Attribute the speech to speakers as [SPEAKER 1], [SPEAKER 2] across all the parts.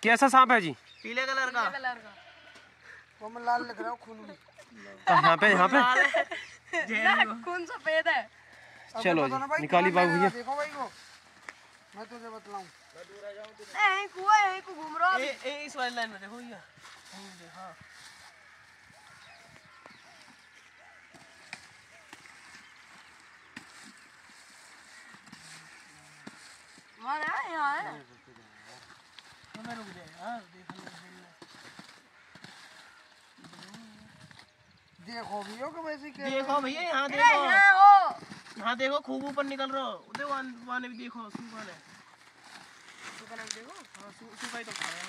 [SPEAKER 1] कैसा सांप है जी?
[SPEAKER 2] पीले कलर का।
[SPEAKER 3] वो मैं लाल लिख रहा हूँ, खून भी।
[SPEAKER 1] यहाँ पे
[SPEAKER 4] खून सफेद है।
[SPEAKER 1] चलो जी निकाली बाबू भैया।
[SPEAKER 3] देखो भाई वो मैं तुझे बतलाऊं।
[SPEAKER 4] यहीं कुआं यहीं को घूम रहा
[SPEAKER 2] है। इस वाली लाइन में देखो भैया। हाँ
[SPEAKER 4] यहाँ है।
[SPEAKER 2] मैं रुक जाए यार,
[SPEAKER 3] देखो भैया को वैसे क्या।
[SPEAKER 2] देखो भैया यहाँ देखो, यहाँ देखो खूब ऊपर निकल रहा हो। उधर वाने भी देखो, सुखाने देखो। हाँ सुखाई तो खाया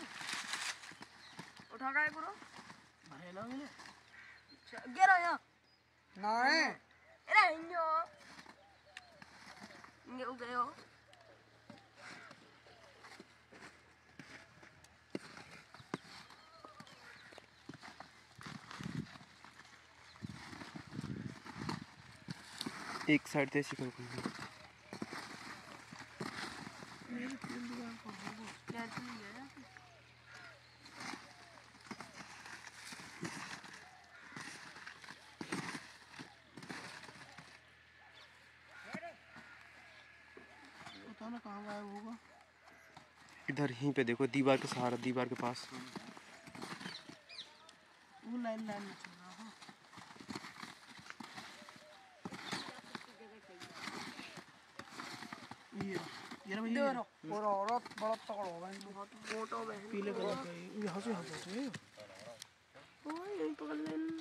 [SPEAKER 4] उठा का है पूरा
[SPEAKER 2] भाई ना मैंने
[SPEAKER 4] गिरा यहाँ
[SPEAKER 3] नहीं
[SPEAKER 4] अरे ये उग गए हो।
[SPEAKER 1] एक साइड से ऐसे करो।
[SPEAKER 2] पता ना कहाँ गायब होगा।
[SPEAKER 1] इधर यहीं पे देखो, दीवार के सहारा, दीवार के पास।
[SPEAKER 2] वो लाइन में चल रहा है। ये भैया
[SPEAKER 3] और औरत बड़ा तगड़ा होगा इनको।
[SPEAKER 4] फोटो में
[SPEAKER 2] पीले कलर का यहाँ से
[SPEAKER 4] यहीं पकड़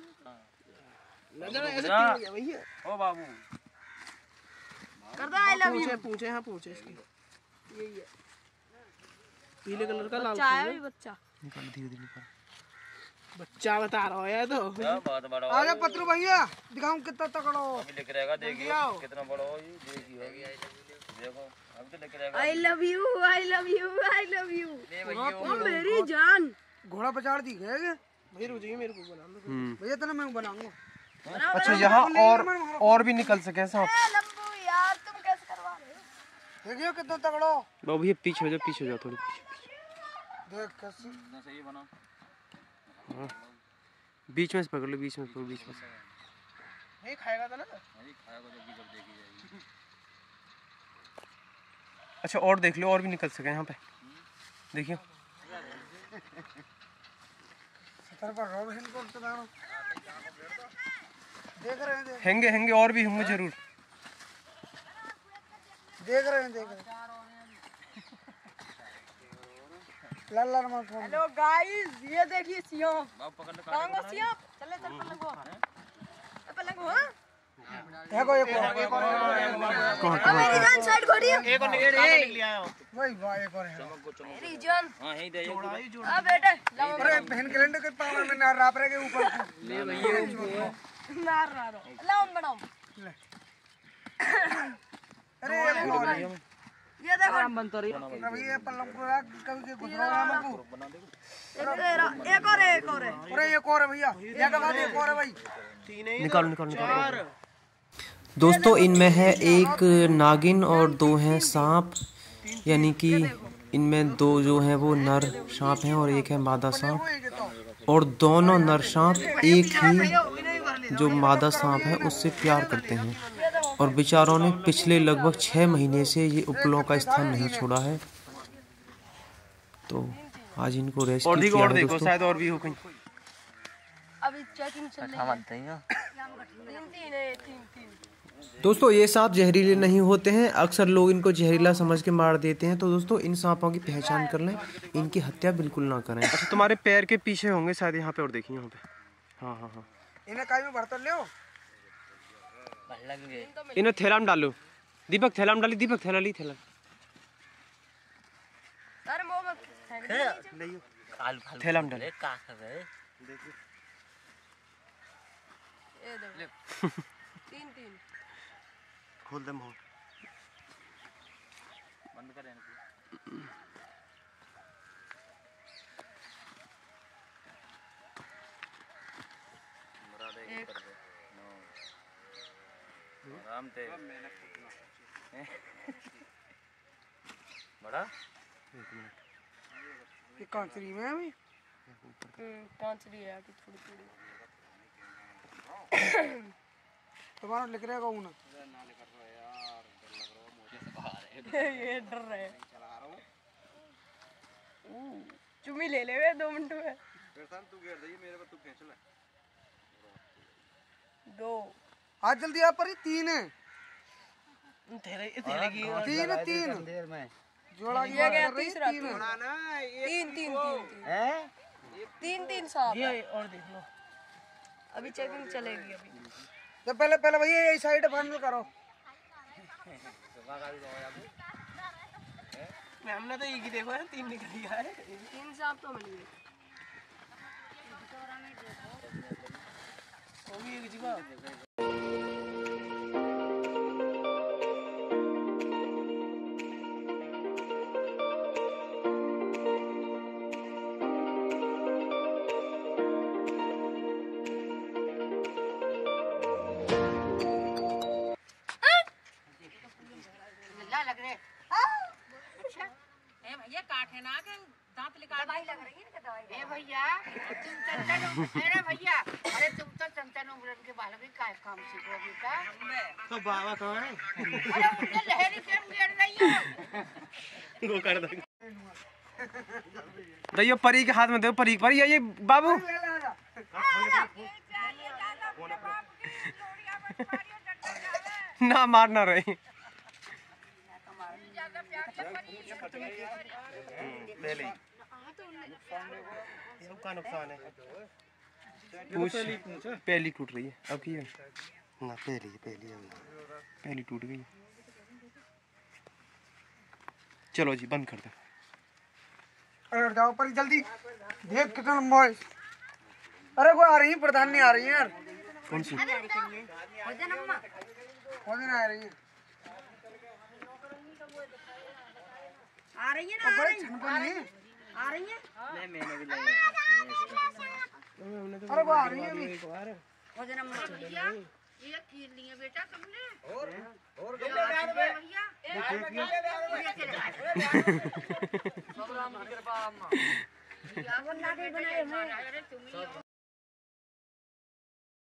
[SPEAKER 2] लेना ऐसे भैया।
[SPEAKER 1] ओ बाबू
[SPEAKER 4] कर दो आई लव यू।
[SPEAKER 2] पूछे हाँ पूछे इसकी यही है पीले कलर का लाल
[SPEAKER 4] बच्चा है बच्चा।
[SPEAKER 1] निकाल धीरे धीरे निकाल।
[SPEAKER 2] बच्चा बता रहा है तो
[SPEAKER 5] बहुत बड़ा हो।
[SPEAKER 3] आजा पत्रू भैया दिखाऊं कितना तगड़ा हो।
[SPEAKER 5] अभी लेके रहेगा, देखिए कितना बड़ा हो ये। देखिए देखो अभी तो लेके रहेगा।
[SPEAKER 4] I love you I love you I love you.
[SPEAKER 5] ले भैया
[SPEAKER 4] ओ मेरी जान।
[SPEAKER 3] घोड़ा पचाड़ दी गए
[SPEAKER 2] भाई रुक जाइए, मेरे को बना दो
[SPEAKER 3] भैया, इतना मैं बनाऊंगा।
[SPEAKER 1] अच्छा यहाँ और भी निकल सके सांप।
[SPEAKER 4] लंबू यार तुम कैसे करवा रहे हो।
[SPEAKER 3] देखियो कितना तगड़ा हो।
[SPEAKER 1] बाबू भैया पीछे हो जाओ, पीछे हो जाओ थोड़ी पीछे।
[SPEAKER 3] देख कैसे
[SPEAKER 5] ना सही बना।
[SPEAKER 1] हाँ बीच में से पकड़ लो, बीच में से बीच में से।
[SPEAKER 2] नहीं खाएगा तो ना
[SPEAKER 5] नहीं खाएगा तो भी जब देखी जाएगी।
[SPEAKER 1] अच्छा और देख लो, और भी निकल सके यहाँ पे। देखियो
[SPEAKER 3] सतर पर रोबिन को उतारो। देख रहे हैं
[SPEAKER 1] हैंगे हैंगे और भी होंगे जरूर।
[SPEAKER 3] देख रहे हैं लाल लाल मत फोन।
[SPEAKER 4] हेलो गाइस ये देखिए सिंह।
[SPEAKER 5] बाप पकड़ ले
[SPEAKER 4] कहां गो सिंह। चले चल पलंगो पलंगो। हां
[SPEAKER 3] देखो एक और
[SPEAKER 4] मेरी जान साइड घोड़ी
[SPEAKER 2] एक और निकल लिया है
[SPEAKER 3] वही वाह एक और है।
[SPEAKER 5] चमक को चमक।
[SPEAKER 4] मेरी जान।
[SPEAKER 5] हां यही दे
[SPEAKER 2] जोड़ा ही जोड़ा।
[SPEAKER 4] आ बेटे लाओ
[SPEAKER 3] अरे बहन कैलेंडर के पाँव में ना राप रहे के ऊपर।
[SPEAKER 5] ले भैया
[SPEAKER 4] मार रहा रो लाओ बनाओ।
[SPEAKER 3] अरे एक और है।
[SPEAKER 4] ये देखो
[SPEAKER 3] अभी ये पल्लम को राख कभी के गुजरो हमको।
[SPEAKER 4] एक और है।
[SPEAKER 3] अरे एक और है भैया, ये के बाद एक और है भाई।
[SPEAKER 2] तीन ही
[SPEAKER 1] निकालो निकालो निकालो।
[SPEAKER 2] चार।
[SPEAKER 1] दोस्तों इनमें है एक नागिन और दो हैं सांप, यानी कि इनमें दो जो हैं वो नर सांप हैं और एक है मादा सांप। और दोनों नर सांप एक ही जो मादा सांप है उससे प्यार करते हैं। और बेचारों ने पिछले लगभग 6 महीने से ये उपलों का स्थान नहीं छोड़ा है। तो आज इनको रेस्क्यू किया है दोस्तों। शायद और भी हो कहीं।
[SPEAKER 4] अभी चेकिंग चल रही है। तीन
[SPEAKER 1] दोस्तों ये सांप जहरीले नहीं होते हैं, अक्सर लोग इनको जहरीला समझ के मार देते हैं। तो दोस्तों इन सांपों की पहचान कर लें, इनकी हत्या बिल्कुल ना करें। अच्छा तुम्हारे पैर के पीछे होंगे शायद, यहाँ पे और देखिए यहाँ पे। हाँ हाँ हाँ
[SPEAKER 3] इन्हें काई में भरतर ले
[SPEAKER 1] इन्हें थैला में डालो। दीपक थैला में डाली, दीपक थैला ली थैला।
[SPEAKER 4] अरे मुंह में
[SPEAKER 1] थैला में डाले।
[SPEAKER 5] का कर रहे
[SPEAKER 4] ये देखो तीन
[SPEAKER 1] खोल दे मुंह।
[SPEAKER 5] बंद कर यानी
[SPEAKER 4] एक
[SPEAKER 5] आराम से बड़ा
[SPEAKER 3] ये कांचरी में है अभी।
[SPEAKER 4] कांचरी है कि थोड़ी थोड़ी।
[SPEAKER 3] तुम्हारा लिख रहा कौन?
[SPEAKER 4] ये डर रहा है। चुम्मी ले ले 2 मिनट में।
[SPEAKER 5] तू घेर दे मेरे पर, तू खींच ले।
[SPEAKER 4] 2
[SPEAKER 3] आज जल्दी आप पर 3 है।
[SPEAKER 2] तेरे की
[SPEAKER 3] 3
[SPEAKER 5] देर में
[SPEAKER 3] जोड़ा की
[SPEAKER 4] ये
[SPEAKER 3] बात
[SPEAKER 4] गया
[SPEAKER 3] कर रही है,
[SPEAKER 4] तीसरा।
[SPEAKER 3] 3 है।
[SPEAKER 5] ना
[SPEAKER 4] 3 सांप
[SPEAKER 2] ये और देख लो।
[SPEAKER 4] अभी चेकिंग चलेगी अभी।
[SPEAKER 3] तो पहले भैया यही साइड फाइनल करो।
[SPEAKER 2] हमने तो एक ही देखो है, 3 निकल गया है।
[SPEAKER 4] 3 सांप तो मिल गए।
[SPEAKER 2] वो भी एक जगह।
[SPEAKER 6] लग रहे अच्छा भैया काटे ना के दांत निकाल दवाई लग रही है ना दवाई ए भैया तुम चंचल अरे भैया अरे तुम तो चंचल उमरन के बाल में काय काम सीखो बेटा
[SPEAKER 2] तो बाबा कहाँ है?
[SPEAKER 6] अरे उनके लहरी क्यों गिर रही हो
[SPEAKER 2] वो कर दो।
[SPEAKER 1] दइयो परी के हाथ में दो, परी परी ये बाबू ना मारना रहे।
[SPEAKER 2] सबका नुकसान है।
[SPEAKER 1] पूछ पहली टूट रही है अब की है?
[SPEAKER 5] ना
[SPEAKER 1] पहली टूट गई। चलो जी बंद कर दो।
[SPEAKER 3] अरे जाओ पर जल्दी देख कितना मॉइस। अरे कोई आ रही है, प्रधान नहीं आ रही है यार।
[SPEAKER 1] कौन सी?
[SPEAKER 3] कौन दिन आ रही है?
[SPEAKER 6] आ रही है
[SPEAKER 3] तो बड़े छनपन है।
[SPEAKER 6] आ रही है
[SPEAKER 3] अरे वो आ रही है अभी।
[SPEAKER 6] भैया ये कीर लिए बेटा तुमने और भैया भगवान की कृपा अम्मा बनाए